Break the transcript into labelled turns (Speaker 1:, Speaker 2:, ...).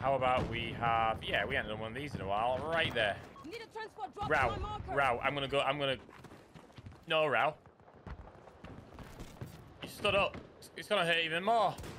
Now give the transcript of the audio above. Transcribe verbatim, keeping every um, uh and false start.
Speaker 1: How about we have... Yeah, we haven't done one of these in a while. Right there.
Speaker 2: Need a transport drop
Speaker 1: Row.
Speaker 2: to my marker.
Speaker 1: Row. I'm going to go... I'm going to... No, Row. You stood up. It's going to hurt even more.